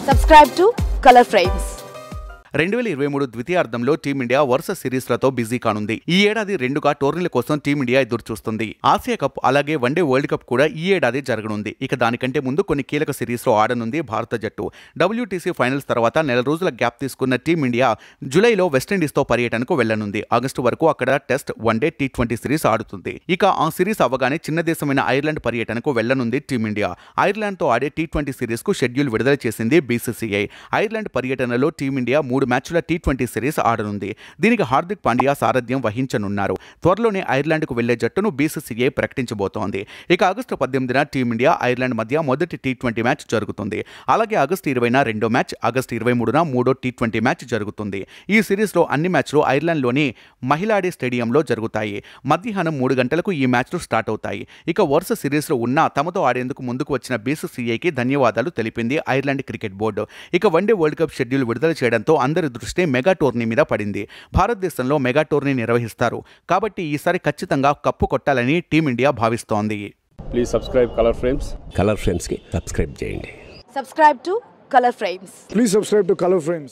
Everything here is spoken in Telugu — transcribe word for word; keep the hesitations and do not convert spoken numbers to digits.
Subscribe to Color Frames. రెండు వేల ఇరవై మూడు ద్వితీయార్థంలో టీమిండియా వరుస సిరీస్లతో బిజీ కానుంది. ఈ ఏడాది రెండుగా టోర్నీల కోసం టీమిండియా ఎదురు చూస్తుంది. ఆసియా కప్ అలాగే వన్డే వరల్డ్ కప్ కూడా ఈ ఏడాది జరగనుంది. ఇక దానికంటే ముందు కొన్ని కీలక సిరీస్లో ఆడనుంది భారత జట్టు. డబ్ల్యూటీసీ ఫైనల్స్ తర్వాత నెల రోజుల గ్యాప్ తీసుకున్న టీమిండియా జూలైలో వెస్టిండీస్తో పర్యటనకు వెళ్లనుంది. ఆగస్టు వరకు అక్కడ test, one day, T twenty series ఆడుతుంది. ఇక ఆ సిరీస్ అవ్వగానే చిన్న దేశమైన ఐర్లాండ్ పర్యటనకు వెళ్లనుంది టీమిండియా. ఐర్లాండ్తో ఆడే టీ ట్వంటీ సిరీస్కు షెడ్యూల్ విడుదల చేసింది బీసీసీఐ. ఐర్లాండ్ పర్యటనలో టీమిండియా మూడు మ్యాచ్ల టీ ట్వంటీ సిరీస్ ఆడనుంది. దీనికి హార్దిక్ పాండ్యా సారథ్యం వహించనున్నారు. త్వరలోనే ఐర్లాండ్కు వెళ్లే జట్టును బీసీసీఐ ప్రకటించబోతోంది. ఇక ఆగస్టు పద్దెనిమిదిన టీమిండియా ఐర్లాండ్ మధ్య మొదటి టీ ట్వంటీ మ్యాచ్ జరుగుతుంది. అలాగే ఆగస్టు ఇరవైన రెండో మ్యాచ్, ఆగస్టు ఇరవై మూడున మూడో టీ ట్వంటీ మ్యాచ్ జరుగుతుంది. ఈ సిరీస్లో అన్ని మ్యాచ్లు ఐర్లాండ్లోని మహిళాడే స్టేడియంలో జరుగుతాయి. మధ్యాహ్నం మూడు గంటలకు ఈ మ్యాచ్లు స్టార్ట్ అవుతాయి. ఇక వరుస సిరీస్లో ఉన్న తమతో ఆడేందుకు ముందుకు వచ్చిన బీసీసీఐకి ధన్యవాదాలు తెలిపింది ఐర్లాండ్ క్రికెట్ బోర్డు. ఇక వన్డే వరల్డ్ కప్ షెడ్యూల్ విడుదల చేయడంతో అందరి దృష్టి మెగా టోర్నీ మీద పడింది. భారతదేశంలో మెగా టోర్నీ నిర్వహిస్తారు కాబట్టి ఈసారి ఖచ్చితంగా కప్పు కొట్టాలని టీమిండియా భావిస్తోంది. Please subscribe colour frames. Colour frames కి సబ్స్క్రైబ్ చేయండి. Subscribe to Color Frames. Please subscribe to Color Frames.